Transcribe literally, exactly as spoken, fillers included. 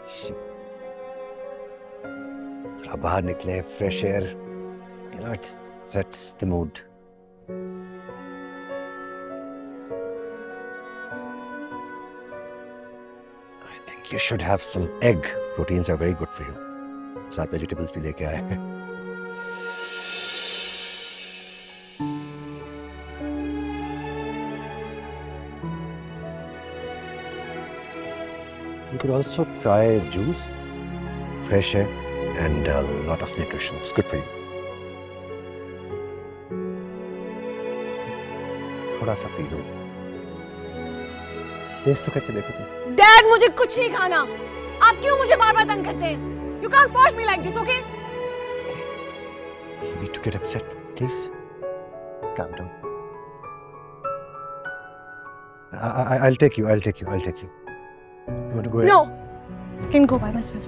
थोड़ा बाहर निकले, fresh air. You know, it sets the mood. I think you should have some egg. Proteins are very good for you. साथ vegetables भी लेके आए हैं. You could also try juice, fresh air, and a lot of nutrition. It's good for you. थोड़ा सा P low. Test तो करके देखो तुम. डैड, मुझे कुछ नहीं खाना. आप क्यों मुझे बार-बार तंग करते हैं? You can't force me like this, okay? You need to get upset, please. Calm down. I, I, I'll take you. I'll take you. I'll take you. You want to go ahead? No, I can go by myself.